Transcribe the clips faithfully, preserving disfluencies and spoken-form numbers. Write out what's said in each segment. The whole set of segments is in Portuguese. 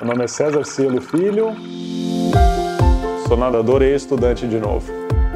Meu nome é César Cielo Filho, sou nadador e estudante de novo.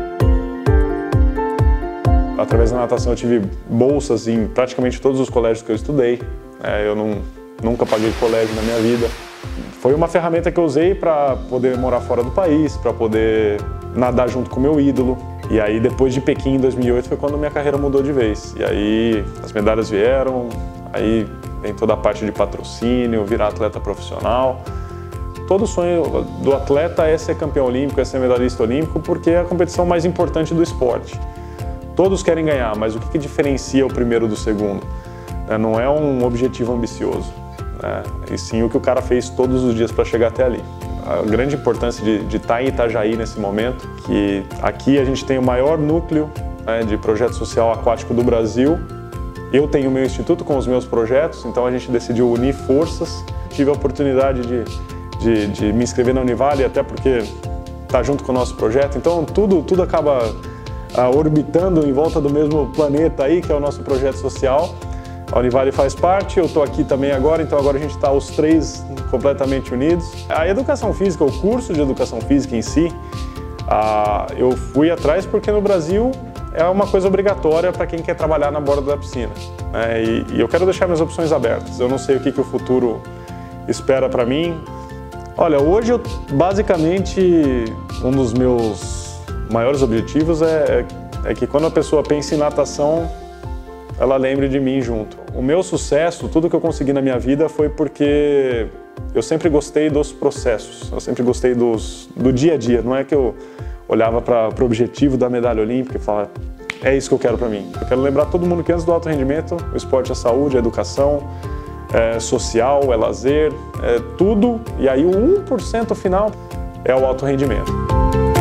Através da natação eu tive bolsas em praticamente todos os colégios que eu estudei. É, eu não, nunca paguei colégio na minha vida. Foi uma ferramenta que eu usei para poder morar fora do país, para poder nadar junto com o meu ídolo. E aí depois de Pequim em dois mil e oito foi quando minha carreira mudou de vez. E aí as medalhas vieram, aí vem toda a parte de patrocínio, virar atleta profissional. Todo sonho do atleta é ser campeão olímpico, é ser medalhista olímpico, porque é a competição mais importante do esporte. Todos querem ganhar, mas o que, que diferencia o primeiro do segundo? Não é um objetivo ambicioso, né? E sim o que o cara fez todos os dias para chegar até ali. A grande importância de, de estar em Itajaí nesse momento, que aqui a gente tem o maior núcleo, né, de projeto social aquático do Brasil. Eu tenho o meu instituto com os meus projetos, então a gente decidiu unir forças. Tive a oportunidade de, de, de me inscrever na Univale, até porque está junto com o nosso projeto, então tudo, tudo acaba uh, orbitando em volta do mesmo planeta aí, que é o nosso projeto social. A Univale faz parte, eu estou aqui também agora, então agora a gente está os três completamente unidos. A educação física, o curso de educação física em si, uh, eu fui atrás porque no Brasil é uma coisa obrigatória para quem quer trabalhar na borda da piscina, né? E, e eu quero deixar minhas opções abertas. Eu não sei o que, que o futuro espera para mim. Olha, hoje eu, basicamente um dos meus maiores objetivos é, é, é que quando a pessoa pensa em natação, ela lembre de mim junto. O meu sucesso, tudo que eu consegui na minha vida foi porque eu sempre gostei dos processos, eu sempre gostei dos, do dia a dia. Não é que eu olhava para o objetivo da medalha olímpica e falava, é isso que eu quero para mim. Eu quero lembrar todo mundo que antes do alto rendimento, o esporte é saúde, é educação, é social, é lazer, é tudo. E aí o um por cento final é o alto rendimento.